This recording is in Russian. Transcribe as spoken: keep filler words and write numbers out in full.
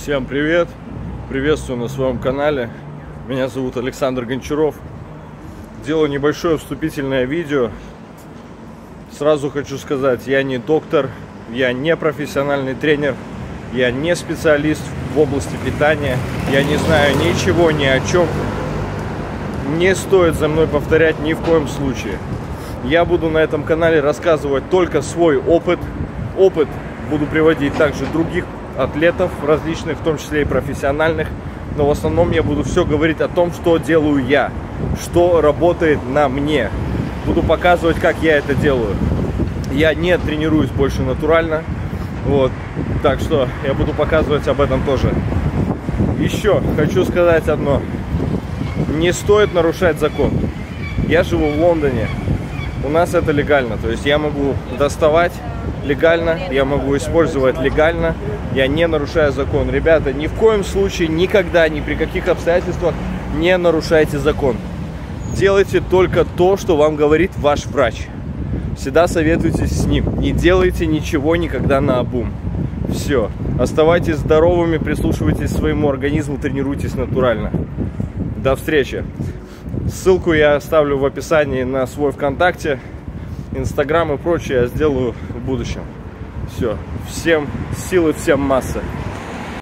Всем привет! Приветствую на своем канале. Меня зовут Александр Гончаров. Делаю небольшое вступительное видео. Сразу хочу сказать, я не доктор, я не профессиональный тренер, я не специалист в области питания, я не знаю ничего ни о чем. Не стоит за мной повторять ни в коем случае. Я буду на этом канале рассказывать только свой опыт. Опыт буду приводить также других атлетов различных, в том числе и профессиональных. Но в основном я буду все говорить о том, что делаю я, что работает на мне. Буду показывать, как я это делаю. Я не тренируюсь больше натурально. Вот. Так что я буду показывать об этом тоже. Еще хочу сказать одно. Не стоит нарушать закон. Я живу в Лондоне. У нас это легально. То есть я могу доставать легально, я могу использовать легально. Я не нарушаю закон. Ребята, ни в коем случае, никогда, ни при каких обстоятельствах не нарушайте закон. Делайте только то, что вам говорит ваш врач. Всегда советуйтесь с ним. Не делайте ничего никогда наобум. Все. Оставайтесь здоровыми, прислушивайтесь к своему организму, тренируйтесь натурально. До встречи. Ссылку я оставлю в описании на свой ВКонтакте, Инстаграм и прочее я сделаю в будущем. Все. Всем силы, всем массы.